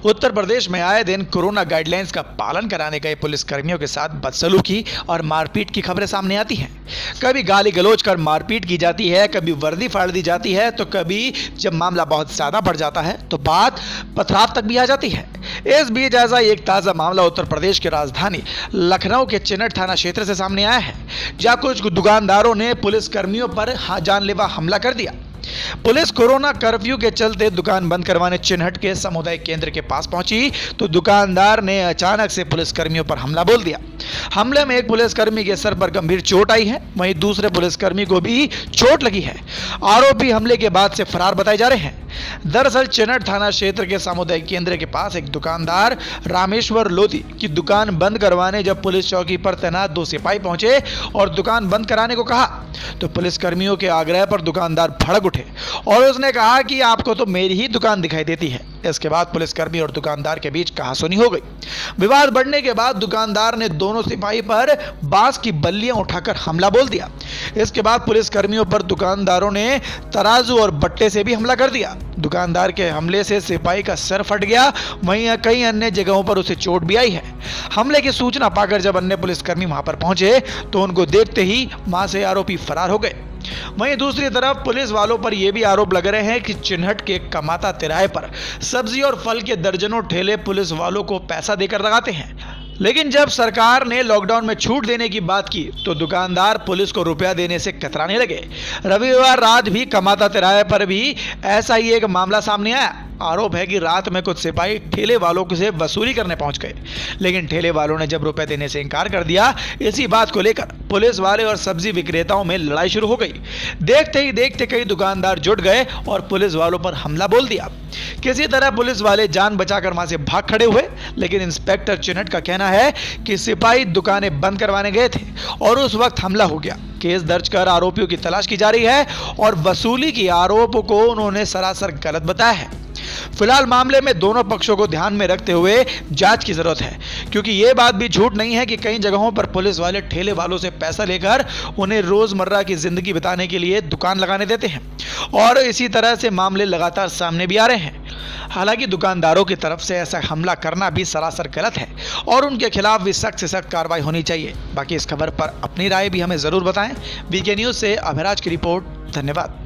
उत्तर प्रदेश में आए दिन कोरोना गाइडलाइंस का पालन कराने गए पुलिस कर्मियों के साथ बदसलूकी और मारपीट की खबरें सामने आती हैं। कभी गाली गलौज कर मारपीट की जाती है, कभी वर्दी फाड़ दी जाती है, तो कभी जब मामला बहुत ज्यादा बढ़ जाता है तो बात पथराव तक भी आ जाती है। इस बीच ऐसा एक ताजा मामला उत्तर प्रदेश की राजधानी लखनऊ के चिनहट थाना क्षेत्र से सामने आया है, जहां कुछ दुकानदारों ने पुलिस कर्मियों पर जानलेवा हमला कर दिया। पुलिस कोरोना कर्फ्यू के चलते दुकान बंद करवाने चिनहट के सामुदायिक केंद्र के पास पहुंची तो दुकानदार ने अचानक से पुलिस कर्मियों पर हमला बोल दिया। हमले में एक पुलिसकर्मी के सर पर गंभीर चोट आई है, वहीं दूसरे पुलिसकर्मी को भी चोट लगी है। आरोपी हमले के बाद से फरार बताए जा रहे हैं। दरअसल चिनहट थाना क्षेत्र के सामुदायिक केंद्र के पास एक दुकानदार रामेश्वर लोधी की दुकान बंद करवाने जब पुलिस चौकी पर तैनात दो सिपाही पहुंचे और दुकान बंद कराने को कहा तो पुलिसकर्मियों के आग्रह पर दुकानदार भड़क उठे और उसने कहा कि आपको तो मेरी ही दुकान दिखाई देती है। इसके बाद पुलिसकर्मी और दुकानदार के बीच कहासुनी हो गई। विवाद बढ़ने के बाद दुकानदार ने दोनों सिपाही पर बांस की बल्लियां उठाकर हमला बोल दिया। इसके बाद पुलिसकर्मियों पर दुकानदारों ने तराजू और बट्टे से भी हमला कर दिया। दुकानदार के हमले से सिपाही का सर फट गया, वहीं कई अन्य जगहों पर उसे चोट भी आई है। हमले की सूचना पाकर जब अन्य पुलिसकर्मी वहां पर पहुंचे तो उनको देखते ही वहां से आरोपी फरार हो गए। वहीं दूसरी तरफ पुलिस वालों पर यह भी आरोप लग रहे हैं कि चिनहट के कमाता तिराहे पर सब्जी और फल के दर्जनों ठेले पुलिस वालों को पैसा देकर लगाते हैं, लेकिन जब सरकार ने लॉकडाउन में छूट देने की बात की तो दुकानदार पुलिस को रुपया देने से कतराने लगे। रविवार रात भी कमाता तिराहे पर भी ऐसा ही एक मामला सामने आया। आरोप है कि रात में कुछ सिपाही ठेले वालों से वसूली करने पहुंच गए, लेकिन ठेले वालों ने जब रुपए देने से इनकार कर दिया। इसी बात को लेकर पुलिस वाले और सब्जी विक्रेताओं में लड़ाई शुरू हो गई। देखते ही देखते कई दुकानदार जुट गए और पुलिस वालों पर हमला बोल दिया। किसी तरह पुलिस वाले जान बचाकर वहां से भाग खड़े हुए, लेकिन इंस्पेक्टर चिनहट का कहना है कि सिपाही दुकानें बंद करवाने गए थे और उस वक्त हमला हो गया। केस दर्ज कर आरोपियों की तलाश की जा रही है और वसूली के आरोप को उन्होंने सरासर गलत बताया है। फिलहाल मामले में दोनों पक्षों को ध्यान में रखते हुए जांच की जरूरत है, क्योंकि यह बात भी झूठ नहीं है कि कई जगहों पर पुलिस वाले ठेले वालों से पैसा लेकर उन्हें रोजमर्रा की जिंदगी बिताने के लिए दुकान लगाने देते हैं और इसी तरह से मामले लगातार सामने भी आ रहे हैं। हालांकि दुकानदारों की तरफ से ऐसा हमला करना भी सरासर गलत है और उनके खिलाफ भी सख्त से सख्त कार्रवाई होनी चाहिए। बाकी इस खबर पर अपनी राय भी हमें जरूर बताएं। वीके न्यूज से अभिराज की रिपोर्ट। धन्यवाद।